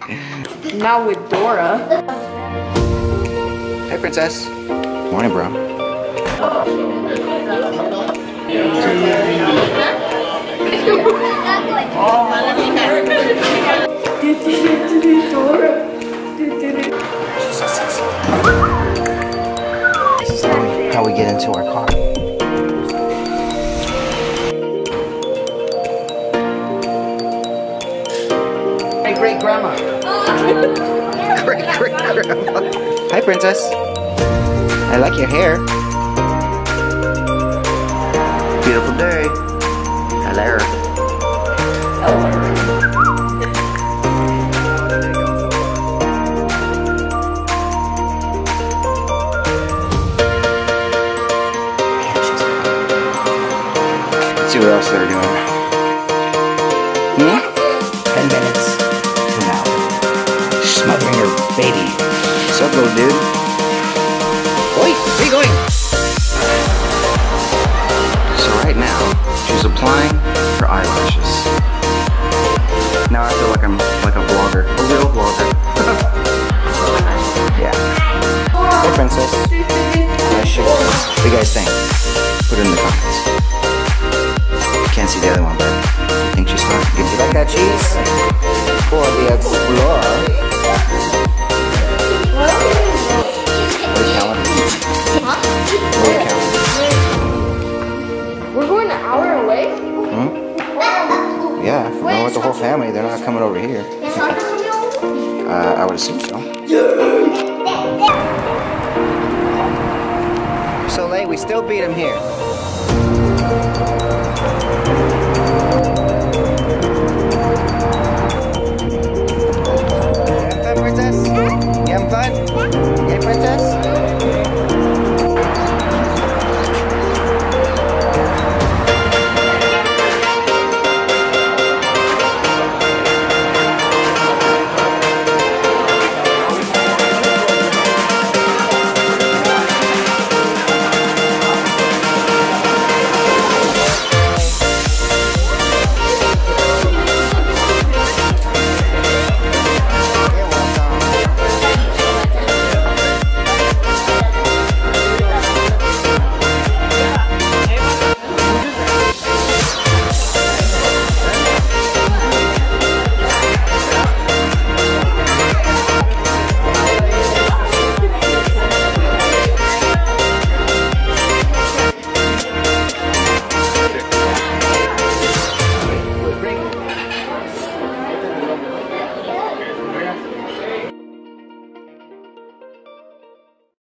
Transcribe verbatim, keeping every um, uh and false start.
Not with Dora. Hey, princess. Morning, bro. This is how we, how we get into our car. Great grandma. Great great grandma. Hi, princess. I like your hair. Beautiful day. Hello. Let's see what else they're doing. Hmm? Ten minutes. Smothering her baby. What's up, little dude? Oi, where are you going? So right now, she's applying her eyelashes. Now I feel like I'm like a vlogger, a real vlogger. Yeah. Hey, princess. Nice shoes. What do you guys think? Put it in the comments. Can't see the other one, but I think she's hot. You like that cheese? For the explorer. We're going an hour away? Hmm? Yeah, if we're going with the whole family, they're not coming over here. uh, I would assume so. So late, we still beat him here.